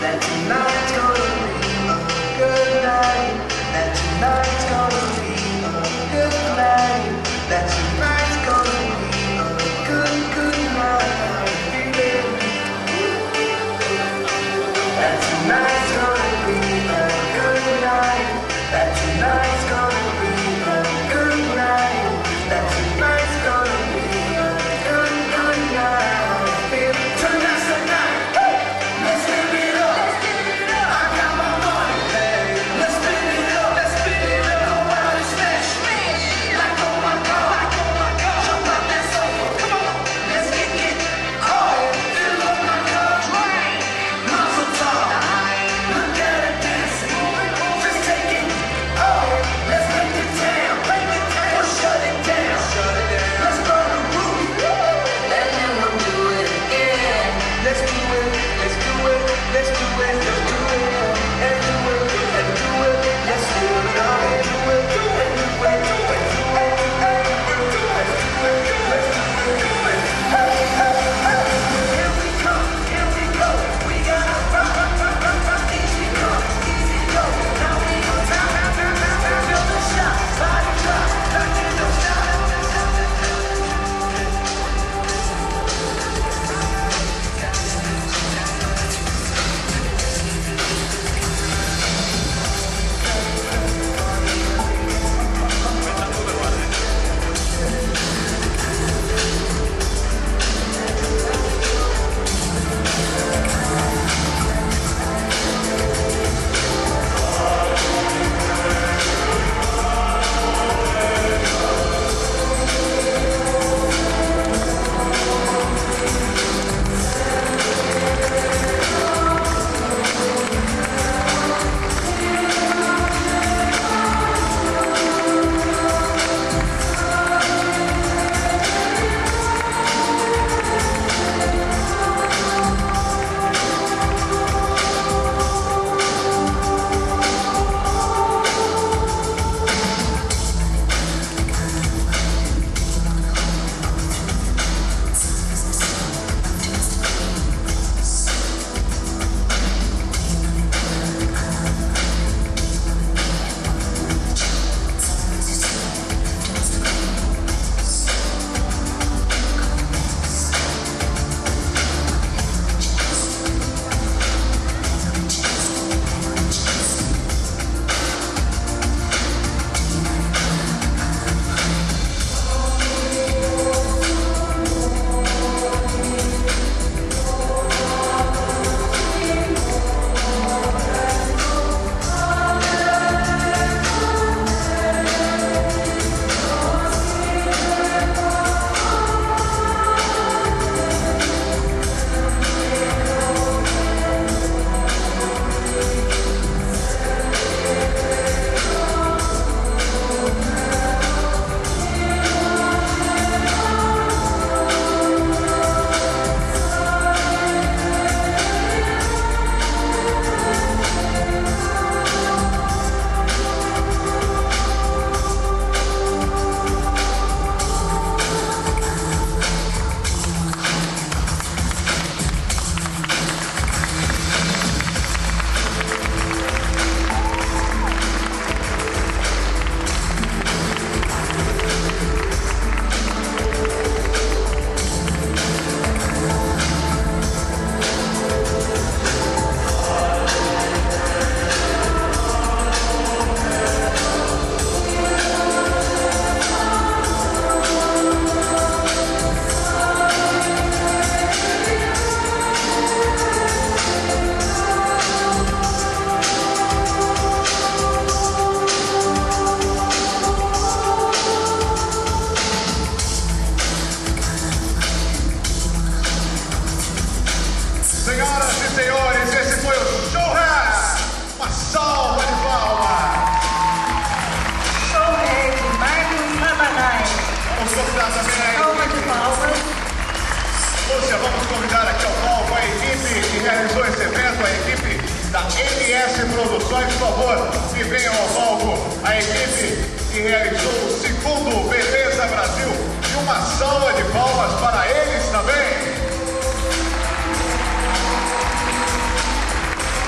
Produções, por favor, que venham ao palco a equipe que realizou o segundo Beleza Brasil. E uma salva de palmas para eles também.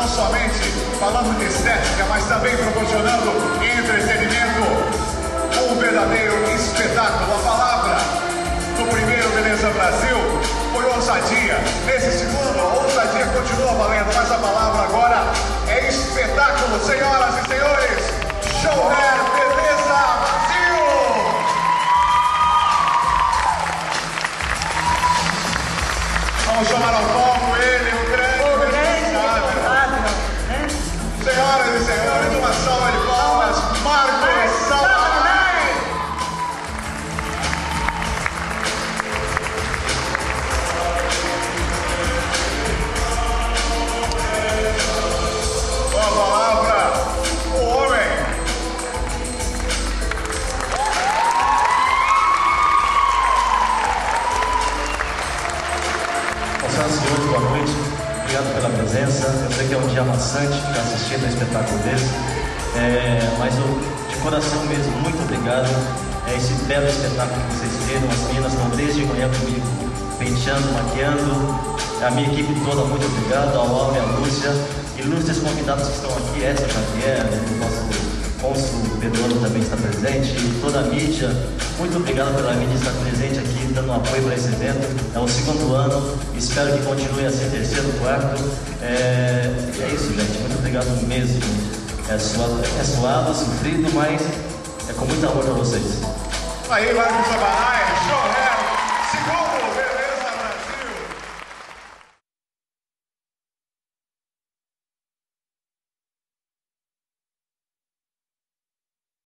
não somente falando de estética, mas também proporcionando entretenimento, um verdadeiro espetáculo. A palavra do primeiro Beleza Brasil foi ousadia. Nesse segundo, a ousadia continua valendo, mas a palavra agora é espetáculo. Senhoras e senhores, show Beleza Brasil! Vamos chamar ao palco ele, o grande responsável. Senhoras e senhores, uma salva de palmas, Marcos Sabanai! Com a palavra, o homem. Senhoras e senhores, boa noite. Obrigado pela presença. Eu sei que é um dia maçante ficar assistindo a espetáculo desse, mas eu, de coração mesmo, muito obrigado. Esse belo espetáculo que vocês viram, as meninas estão desde manhã comigo, penteando, maquiando. A minha equipe toda, muito obrigado. Ao Laura e a Lúcia. Ilustres convidados que estão aqui, Edson Xavier, o nosso cônsul Pedro também está presente, e toda a mídia. Muito obrigado pela mídia estar presente aqui, dando apoio para esse evento. É o segundo ano, espero que continue assim, terceiro, quarto. E é isso, gente, muito obrigado mesmo. É suado, sofrido, mas é com muito amor para vocês. Aí, Marcos Sabanai, show